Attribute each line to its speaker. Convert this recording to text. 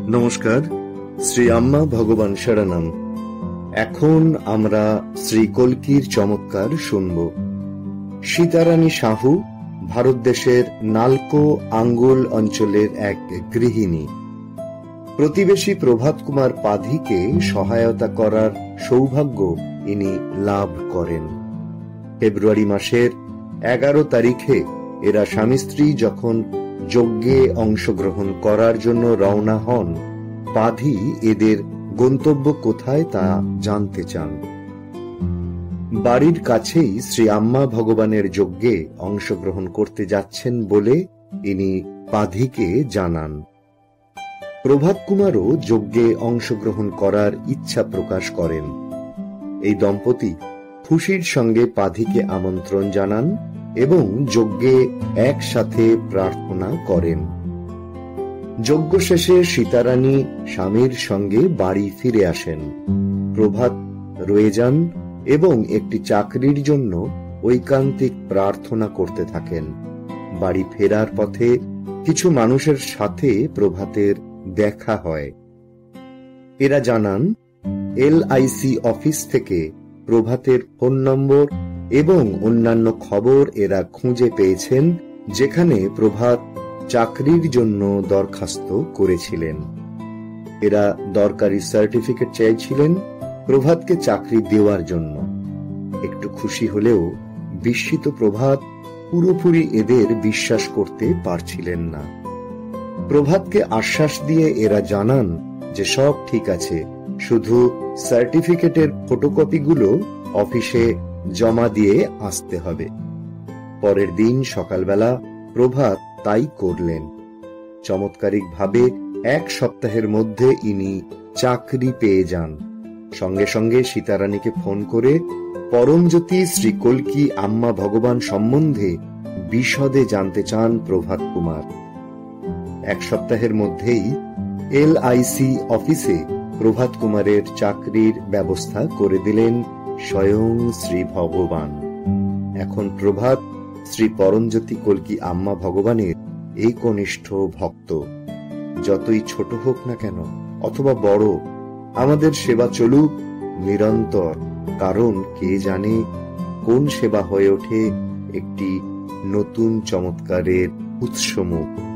Speaker 1: নমস্কার, শ্রী আম্মা ভগবান শরণম। এখন আমরা শ্রী কল্কির চমৎকার শুনব। সীতারানী সাহু ভারত দেশের নালকো আঙ্গুল অঞ্চলের এক গৃহিণী। প্রতিবেশী প্রভাত কুমার পাধিকে সহায়তা করার সৌভাগ্য ইনি লাভ করেন। ফেব্রুয়ারি মাসের 11 তারিখে এরা স্বামী স্ত্রী যখন যজ্ঞে অংশগ্রহণ করার জন্য রওনা হন, পাধি এদের গন্তব্য কোথায় তা জানতে চান। বাড়ির কাছেই শ্রী আম্মা ভগবানের যজ্ঞে অংশগ্রহণ করতে যাচ্ছেন বলে ইনি পাধিকে জানান। প্রভাত কুমারও যজ্ঞে অংশগ্রহণ করার ইচ্ছা প্রকাশ করেন। এই দম্পতি খুশির সঙ্গে পাধিকে আমন্ত্রণ জানান এবং যজ্ঞে একসাথে প্রার্থনা করেন। যজ্ঞ শেষে সীতারানী স্বামীর সঙ্গে বাড়ি ফিরে আসেন। প্রভাত রয়ে যান এবং একটি চাকরির জন্য ঐকান্তিক প্রার্থনা করতে থাকেন। বাড়ি ফেরার পথে কিছু মানুষের সাথে প্রভাতের দেখা হয়। এরা জানান LIC অফিস থেকে প্রভাতের ফোন নম্বর এবং অন্যান্য খবর এরা খুঁজে পেয়েছেন, যেখানে প্রভাত চাকরির জন্য দরখাস্ত করেছিলেন। এরা দরকারি সার্টিফিকেট চাইছিলেন প্রভাতকে চাকরি দেওয়ার জন্য। একটু খুশি হলেও বিস্মিত প্রভাত পুরোপুরি এদের বিশ্বাস করতে পারছিলেন না। প্রভাতকে আশ্বাস দিয়ে এরা জানান যে সব ঠিক আছে, শুধু সার্টিফিকেটের ফটোকপিগুলো অফিসে জমা দিয়ে আসতে হবে। পরের দিন সকালবেলা প্রভাত তাই করলেন। চমৎকারিকভাবে 1 সপ্তাহের মধ্যে ইনি চাকরি পেয়ে যান। সঙ্গে সঙ্গে সীতারানীকে ফোন করে পরমজ্যোতি শ্রী কল্কি আম্মা ভগবান সম্বন্ধে বিশদে জানতে চান প্রভাত কুমার। 1 সপ্তাহের মধ্যেই LIC অফিসে প্রভাত কুমারের চাকরির ব্যবস্থা করে দিলেন স্বয়ং শ্রী ভগবান। এখন প্রভাত শ্রী পরমজ্যোতি কল্কি আম্মা ভগবানের এই কনিষ্ঠ ভক্ত। যতই ছোট হোক না কেন অথবা বড়, আমাদের সেবা চলুক নিরন্তর, কারণ কে জানে কোন সেবা হয়ে ওঠে একটি নতুন চমৎকারের উৎসমুখ।